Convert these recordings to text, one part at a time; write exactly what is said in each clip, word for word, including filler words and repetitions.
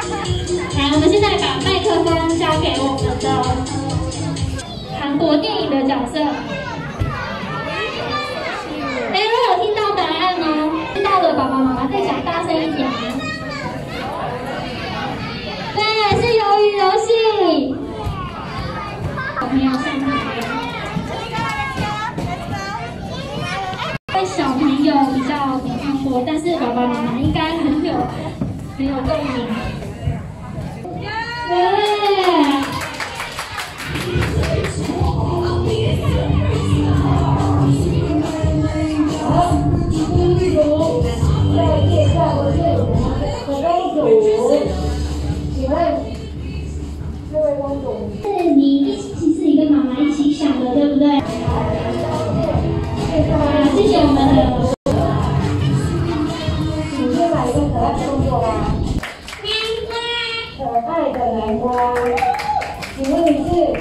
来，我们现在把麦克风交给我们的韩国电影的角色。哎，如果有听到答案哦，听到的爸爸妈妈再讲大声一点。对，是鱿鱼游戏。小朋友上台。因为小朋友比较没看过，但是爸爸妈妈应该很有很有共鸣。对。是你一起是你跟妈妈一起想的，对不对？好，谢谢我们的。你先来一个可爱的动作吧。可爱的南瓜，请问你是？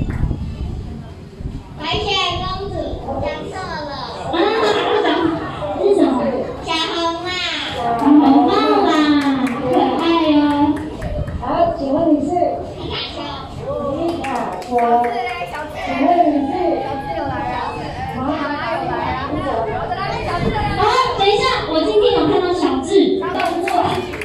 白雪公主，讲错了。 啊，是什么？ 小红帽。 小红帽啦，可爱哟。 好，请问你是？皮卡丘。皮卡丘。请问你是？小智有来啊。毛毛有来啊。 好，等一下，我今天有看到小智动作。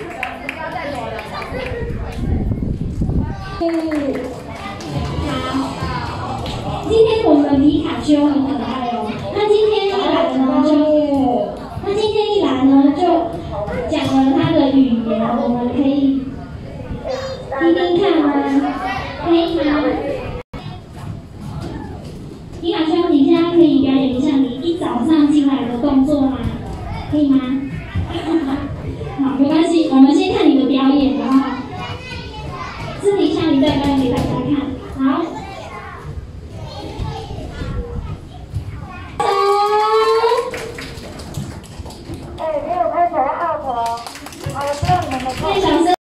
好，今天我们的皮卡丘很可爱哦。那今天一来呢，就那今天一来呢，就讲了他的语言，我们可以听听看吗？可以吗？皮卡丘，你现在可以表演一下你一早上进来的动作吗？可以吗？好，没关系，我们先看你的表演，然后私底下你再表演给大家看。好。 哎，没有拍起来 out 哦。好，这样你们的。